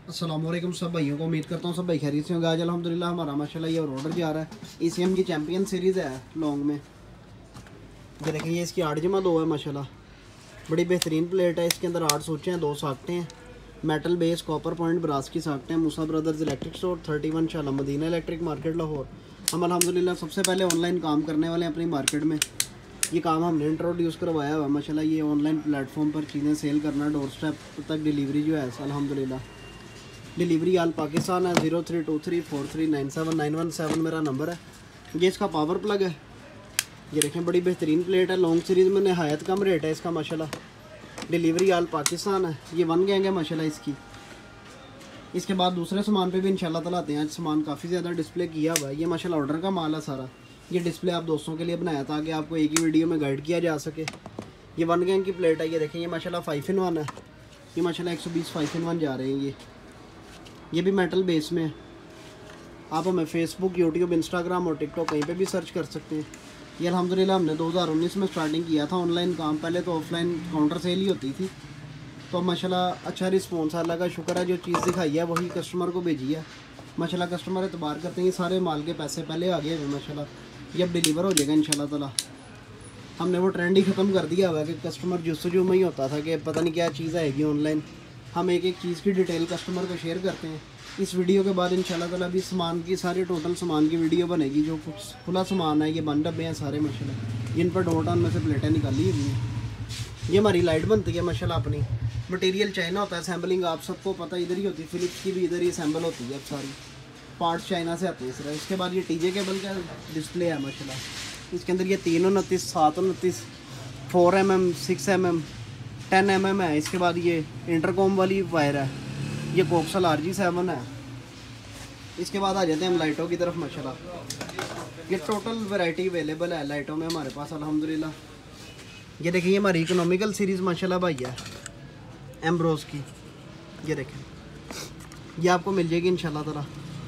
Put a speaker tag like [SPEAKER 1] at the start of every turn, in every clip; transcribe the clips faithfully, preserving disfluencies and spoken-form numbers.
[SPEAKER 1] अस्सलाम वालेकुम सब भाइयों को, उम्मीद करता हूँ सब भाई खैरियत से होंगे। आज अल्हम्दुलिल्लाह हमारा माशाल्लाह ये ऑर्डर जा रहा है। ई सी एम की चैम्पियन सीरीज़ है लॉन्ग में। ये देखें, ये इसकी आठ जमा दो है माशाल्लाह। बड़ी बेहतरीन प्लेट है। इसके अंदर आठ सोचे हैं, दो साकटें हैं, metal base copper point brass की साकटें हैं। Musa brothers electric store thirty one शाला मदीना इलेक्ट्रिक मार्केट लाहौर। हम अल्हम्दुलिल्लाह सबसे पहले ऑनलाइन काम करने वाले हैं अपनी मार्केट में। ये काम हमने इंट्रोड्यूस करवाया हुआ माशाल्लाह। ये ऑनलाइन प्लेटफॉर्म पर चीज़ें सेल करना, डोर स्टेप तक डिलीवरी जो है अल्हम्दुलिल्लाह। डिलीवरी आल पाकिस्तान है। Zero three two three four three nine seven nine one seven मेरा नंबर है। ये इसका पावर प्लग है। ये देखें, बड़ी बेहतरीन प्लेट है। लॉन्ग सीरीज़ में नहायत कम रेट है इसका माशाल्लाह। डिलीवरी आल पाकिस्तान है। ये वन गैंग है माशाल्लाह इसकी। इसके बाद दूसरे सामान पे भी इंशाल्लाह ताला आते हैं। आज सामान काफ़ी ज़्यादा डिस्प्ले किया हुआ है। ये माशाल्लाह ऑर्डर का माल है सारा। ये डिस्प्ले आप दोस्तों के लिए बनाया ताकि आपको एक ही वीडियो में गाइड किया जा सके। ये वन गैंग की प्लेट है। ये देखें, ये माशाल्लाह फाइव इन वन है। ये माशाल्लाह एक सौ बीस फाइव इन वन जा रहे हैं। ये ये भी मेटल बेस में है। आप हमें फेसबुक, यूट्यूब, इंस्टाग्राम और टिकटॉक कहीं पे भी सर्च कर सकते हैं। ये अल्हम्दुलिल्लाह हमने दो हज़ार उन्नीस में स्टार्टिंग किया था ऑनलाइन काम। पहले तो ऑफलाइन काउंटर सेल ही होती थी, तो माशाल्लाह अच्छा रिस्पॉन्स, अल्लाह का शुक्र है। जो चीज़ दिखाई है वही कस्टमर को भेजी है माशाल्लाह। कस्टमर एतबार करते हैं। सारे माल के पैसे पहले आ गए हैं माशाल्लाह। ये अब डिलीवर हो जाएगा इंशाल्लाह ताला। हमने वो ट्रेंड ही ख़त्म कर दिया हुआ कि कस्टमर जुस्तजू में ही होता था कि पता नहीं क्या चीज़ आएगी ऑनलाइन। हम एक एक चीज़ की डिटेल कस्टमर को शेयर करते हैं। इस वीडियो के बाद इंशाल्लाह ताला भी सामान की सारे टोटल सामान की वीडियो बनेगी। जो कुछ खुला सामान है, ये बंद डब्बे हैं सारे माशाल्लाह, जिन पर डोर टाउन में से प्लेटें निकाली हुई हैं। ये हमारी लाइट बनती है माशाल्लाह अपनी। मटेरियल चाइना होता है, असेंबलिंग आप सबको पता इधर ही होती है। फिलिप्स की भी इधर ही असेंबल होती है। अब सारी पार्ट्स चाइना से आते हैं सिर्फ। इसके बाद ये टीजे केबल का डिस्प्ले है माशाल्लाह। इसके अंदर ये तीन उनतीस, सात उनतीस, four M M, six M M, ten M M है। इसके बाद ये इंटरकॉम वाली वायर है। ये कोक्सल आर जी सेवन है। इसके बाद आ जाते हैं हम लाइटों की तरफ माशाल्लाह। ये टोटल वैरायटी अवेलेबल है लाइटों में हमारे पास अल्हम्दुलिल्लाह। ये देखिए, ये हमारी इकोनॉमिकल सीरीज़ माशाल्लाह भाई है एम्ब्रोस की। ये देखें, ये आपको मिल जाएगी इंशाल्लाह ताला।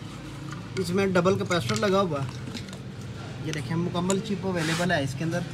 [SPEAKER 1] इसमें डबल कैपेसिटर लगा हुआ है। ये देखें, मुकम्मल चिप अवेलेबल है इसके अंदर।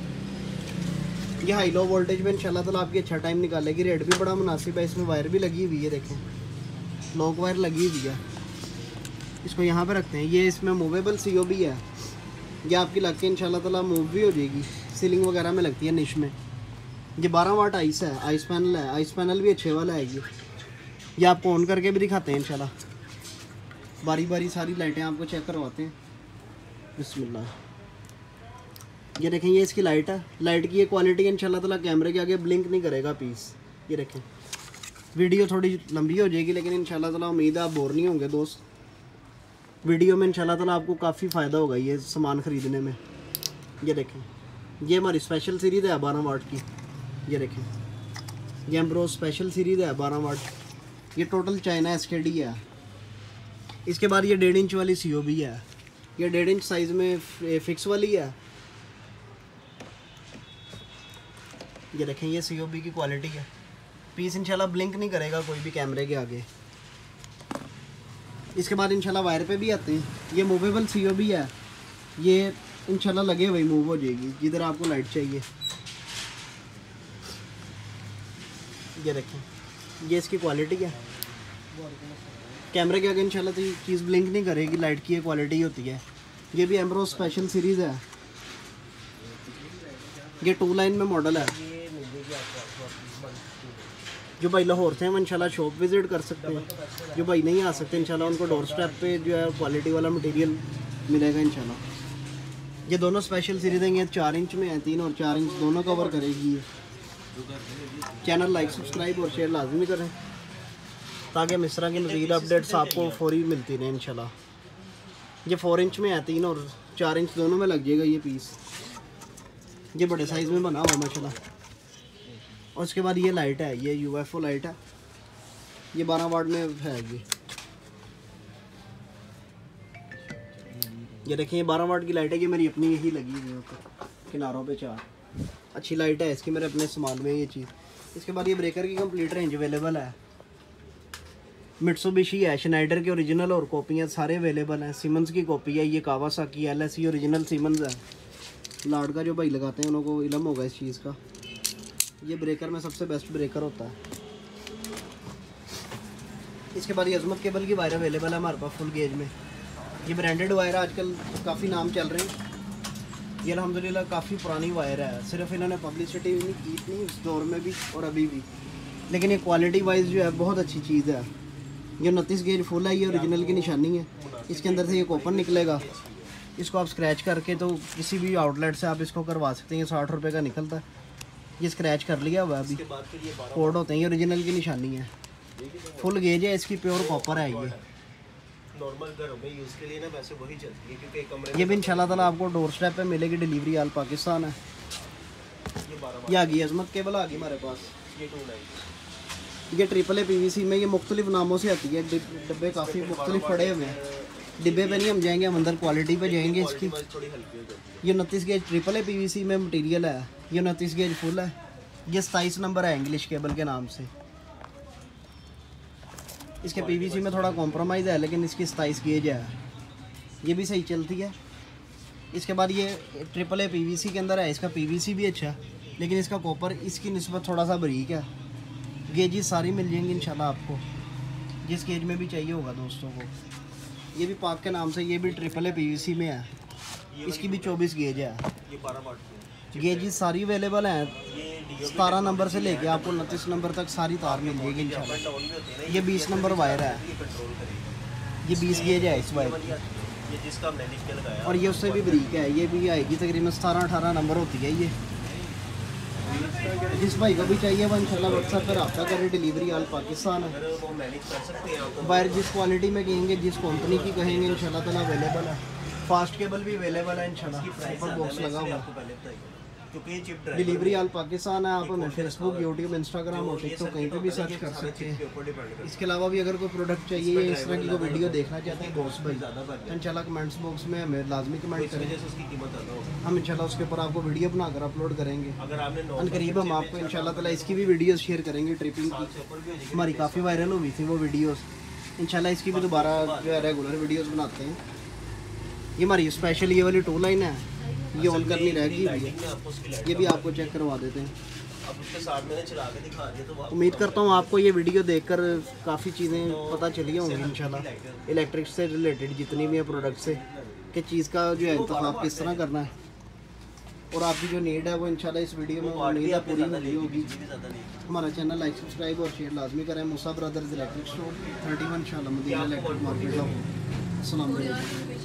[SPEAKER 1] ये हाई लो वोल्टेज में इंशाल्लाह ताला आपकी अच्छा टाइम निकालेगी। रेट भी बड़ा मुनासिब है। इसमें वायर भी लगी हुई है। देखें, लॉक वायर लगी हुई है। इसको यहाँ पे रखते हैं। ये इसमें मूवेबल सी ओ भी है। ये आपकी लग के इंशाल्लाह ताला मूव भी हो जाएगी। सीलिंग वगैरह में लगती है निश में। ये बारह वाट आइस है, आइस पैनल है। आइस पैनल भी अच्छे वाला है। ये ये आपको ऑन करके भी दिखाते हैं इंशाल्लाह। बारी बारी सारी लाइटें आपको चेक करवाते हैं। बिस्मिल्लाह। ये देखें, ये इसकी लाइट है। लाइट की ये क्वालिटी इंशाल्लाह ताला कैमरे के आगे ब्लिंक नहीं करेगा पीस। ये देखें, वीडियो थोड़ी लंबी हो जाएगी लेकिन इंशाल्लाह ताला उम्मीद है आप बोर नहीं होंगे दोस्त। वीडियो में इंशाल्लाह ताला आपको काफ़ी फ़ायदा होगा ये सामान ख़रीदने में। ये देखें, ये हमारी स्पेशल सीरीज़ है बारह वाट की। ये देखें, ये एम्ब्रोस स्पेशल सीरीज़ है बारह वाट। ये total China S K D है। इसके बाद ये डेढ़ इंच वाली सी ओ भी है। ये डेढ़ इंच साइज़ में फिक्स वाली है। ये देखें, ये सी ओ बी की क्वालिटी है। पीस इंशाल्लाह ब्लिंक नहीं करेगा कोई भी कैमरे के आगे। इसके बाद इंशाल्लाह वायर पे भी आते हैं। ये मूवेबल सी ओ भी है। ये इंशाल्लाह लगे हुए मूव हो जाएगी जिधर आपको लाइट चाहिए। ये देखें, ये इसकी क्वालिटी है। कैमरे के आगे इंशाल्लाह तो ये चीज़ ब्लिंक नहीं करेगी। लाइट की ये क्वालिटी होती है। ये भी एम्ब्रोस स्पेशल सीरीज़ है। ये टू लाइन में मॉडल है। जो भाई लाहौर से हैं वो इंशाल्लाह शॉप विज़िट कर सकते हैं। जो भाई नहीं आ सकते इंशाल्लाह उनको डोर स्टेप पे जो है क्वालिटी वाला मटेरियल मिलेगा इंशाल्लाह। ये दोनों स्पेशल सीरीज़ हैं। ये चार इंच में है, तीन और चार इंच दोनों कवर करेगी ये। चैनल लाइक, सब्सक्राइब और शेयर लाजमी करें ताकि हम इस तरह की मज़ीद अपडेट्स आपको फौरी मिलती रहें इंशाल्लाह। ये फोर इंच में है, तीन और चार इंच दोनों में लग जाएगा ये पीस। ये बड़े साइज़ में बना हुआ माशाल्लाह। और उसके बाद ये लाइट है, ये यू एफ ओ लाइट है। ये बारह वाट में है। ये ये देखें, ये बारह वाट की लाइट है। ये मेरी अपनी यही लगी हुई है ऊपर किनारों पे चार। अच्छी लाइट है इसकी, मेरे अपने सामान में ये चीज़। इसके बाद ये ब्रेकर की कंप्लीट रेंज अवेलेबल है। मिट्सुबिशी है, शनाइडर के ओरिजिनल और कॉपियाँ सारे अवेलेबल हैं। सीमेंस की कॉपी है। ये Kawasaki L S E original Siemens है। लाड का जो भाई लगाते हैं उनको इल्म होगा इस चीज़ का। ये ब्रेकर में सबसे बेस्ट ब्रेकर होता है। इसके बाद ये अजमत केबल की वायर अवेलेबल है हमारे पास फुल गेज में। ये ब्रांडेड वायर आजकल काफ़ी नाम चल रहे हैं। ये अल्हम्दुलिल्लाह काफ़ी पुरानी वायर है, सिर्फ इन्होंने पब्लिसिटी नहीं की इतनी उस दौर में भी और अभी भी, लेकिन ये क्वालिटी वाइज जो है बहुत अच्छी चीज़ है। ये उनतीस गेज फुल है, ये ओरिजिनल की निशानी है। इसके अंदर से ये कॉपर निकलेगा, इसको आप स्क्रैच करके तो किसी भी आउटलेट से आप इसको करवा सकते हैं। साठ रुपये का निकलता है। ये स्क्रैच कर लिया हुआ है, अभी कोड होते हैं। ये ओरिजिनल की निशानी है, फुल गेज है, इसकी प्योर कॉपर है। ये
[SPEAKER 2] नॉर्मल घरों में यूज़ के लिए ना वैसे वही चलती है, क्योंकि कमरे
[SPEAKER 1] ये भी इंशाल्लाह ताला आपको डोर स्टेप पे मिलेगी, डिलीवरी आल पाकिस्तान है। ये आ गई अजमत केबल आ गई हमारे पास।
[SPEAKER 2] ये टू नाइन
[SPEAKER 1] ये ट्रिपल ए पीवीसी में, ये मुख्तलिफ नामों से आती है। डब्बे काफ़ी मुख्तलिफ पड़े हुए हैं, डिब्बे पे नहीं हम जाएंगे, हम अंदर क्वालिटी पे जाएंगे इसकी।
[SPEAKER 2] थोड़ी हल्की हो जाती है।
[SPEAKER 1] ये उनतीस गेज ट्रिपल ए पीवीसी में मटेरियल है। ये उनतीस गेज फुल है। ये सताईस नंबर है इंग्लिश केबल के नाम से। इसके पीवीसी में थोड़ा कॉम्प्रोमाइज़ है, लेकिन इसकी सताईस गेज है, ये भी सही चलती है। इसके बाद ये ट्रिपल ए पीवीसी के अंदर है, इसका पीवीसी भी अच्छा है, लेकिन इसका कॉपर इसकी निस्बत थोड़ा सा बारीक है। गेजेस सारी मिल जाएंगी इंशाल्लाह आपको, जिस गेज में भी चाहिए होगा दोस्तों को। ये भी पाक के नाम से, ये भी ट्रिपल ए पीवीसी में है, इसकी भी चौबीस गेज है।
[SPEAKER 2] ये बारह वाट की है।
[SPEAKER 1] गेजेस सारी अवेलेबल हैं,
[SPEAKER 2] ये
[SPEAKER 1] सतारह नंबर से लेके आपको उनतीस नंबर तक सारी तार मिल जाएगी इंशाल्लाह।
[SPEAKER 2] डाउन भी होते हैं ना,
[SPEAKER 1] ये बीस नंबर वायर है,
[SPEAKER 2] ये कंट्रोल करेगा।
[SPEAKER 1] ये बीस गेज है इस वायर की,
[SPEAKER 2] ये जिसका हमने लिख के लगाया
[SPEAKER 1] और ये उससे भी बारीक है। ये भी आएगी तकरीबन सतारह अठारह नंबर होती है ये। जिस भाई को भी चाहिए वो इंशाल्लाह व्हाट्सएप पर रब्ता करें, डिलीवरी आल पाकिस्तान है।
[SPEAKER 2] अगर वो मैनेज कर सकते हैं आपको।
[SPEAKER 1] वायर जिस क्वालिटी में कहेंगे, जिस कंपनी की कहेंगे इंशाल्लाह ताला अवेलेबल है। फास्ट केबल भी अवेलेबल है इंशाल्लाह, ऊपर बॉक्स लगा हुआ
[SPEAKER 2] आपको पहले बताइए, क्योंकि ये chip drive
[SPEAKER 1] delivery all Pakistan है। आप हमें फेसबुक, यूट्यूब, इंस्टाग्राम और टिकटॉक कहीं पे भी सर्च कर सकते हैं।
[SPEAKER 2] के ऊपर डिपेंड करता
[SPEAKER 1] इसके अलावा भी अगर कोई प्रोडक्ट चाहिए या इस तरह की कोई वीडियो देखना चाहते हैं दोस्त भाई, तो इंशाल्लाह कमेंट्स बॉक्स में हमें लाजमी कमेंट
[SPEAKER 2] है, इस
[SPEAKER 1] करें।
[SPEAKER 2] वजह से उसकी कीमत ज़्यादा होगी।
[SPEAKER 1] हम इंशाल्लाह उसके ऊपर आपको वीडियो बनाकर अपलोड करेंगे।
[SPEAKER 2] अगर आपने नौ
[SPEAKER 1] अनकरीब हम आपको इंशाल्लाह ताला इसकी भी वीडियोस शेयर करेंगे। ट्रिपिंग की
[SPEAKER 2] से ऊपर भी हो जाएगी।
[SPEAKER 1] हमारी काफ़ी वायरल हुई थी वो वीडियोस, इंशाल्लाह इसकी भी दोबारा जो है रेगुलर वीडियोस बनाते हैं। ये हमारी स्पेशल ये वाली टू लाइन है, ये ऑन करनी रहेगी,
[SPEAKER 2] लाइटिंग में आपको उसकी लाइट
[SPEAKER 1] ये भी आपको चेक करवा देते हैं।
[SPEAKER 2] अब उसके साथ मैंने चला के दिखा दिया, तो आप
[SPEAKER 1] उम्मीद करता हूँ आपको ये वीडियो देखकर काफ़ी चीज़ें पता चली होंगी इंशाल्लाह, इलेक्ट्रिक से रिलेटेड जितनी भी है प्रोडक्ट से, कि चीज़ का जो है इंतखाब किस तरह करना है, और आपकी जो नीड है वो इंशाल्लाह इस वीडियो में उम्मीद है पूरी हुई होगी। हमारा चैनल लाइक, सब्सक्राइब और शेयर लाजमी करें। Musa brothers electric store thirty one शाला मदीना इलेक्ट्रिक मार्केट। अस्सलाम वालेकुम।